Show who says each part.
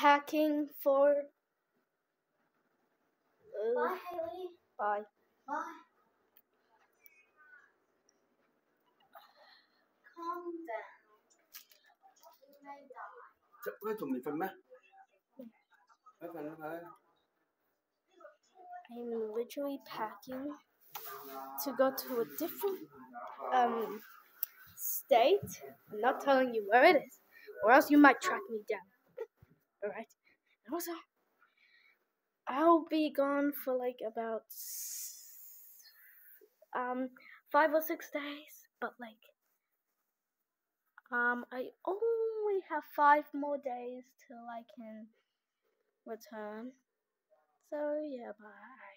Speaker 1: packing for.
Speaker 2: Bye, Haley.
Speaker 1: Bye.
Speaker 2: Bye. Calm down. You may die.
Speaker 3: Chắc có thùng mì phân má. Mấy phần nó phải.
Speaker 1: I'm literally packing to go to a different state. I'm not telling you where it is, or else you might track me down. Alright? And also, I'll be gone for like about 5 or 6 days, but like I only have 5 more days till I can return. So yeah, bye.